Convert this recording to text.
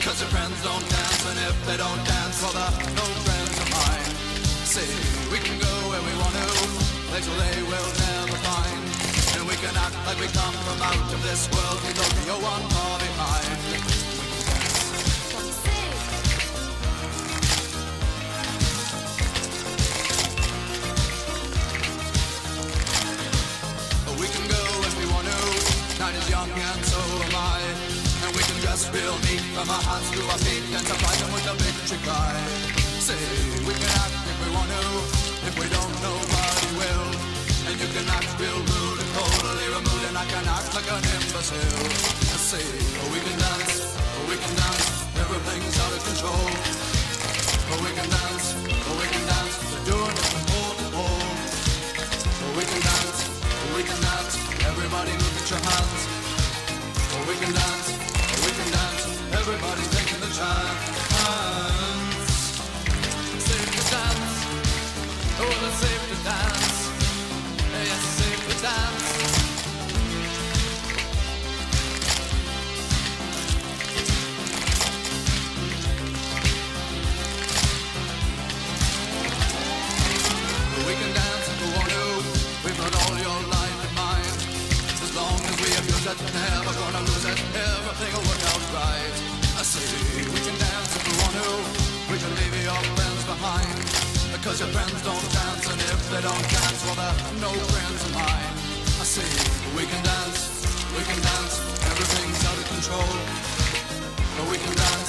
Cause your friends don't dance, and if they don't dance, well, they're no friends of mine. See, we can go where we want to, places they will never find. And we can act like we come from out of this world, we don't be one far behind. We can go if we want to, night is young and so am I. And we can dress real neat from our hands to our feet and surprise them with a victory cry. Say, we can act if we want to, if we don't, nobody will. And you can act real rude and totally removed, and I can act like an imbecile. I say, oh, we can dance, everything's out of control. Oh, we can dance, we're doing it from pole to pole. Oh, we can dance, everybody look at your hands. Oh, we can dance, everybody's taking the chance. Safe to dance, oh, it's safe to dance. Yes, it's safe to dance. We can dance if we want to, we've got all your life in mind. As long as we abuse it, never gonna lose it, everything will work out right. I say, we can dance if we want to, we can leave your friends behind. Because your friends don't dance, and if they don't dance, well, they're no friends of mine. I say, we can dance, everything's out of control. But we can dance,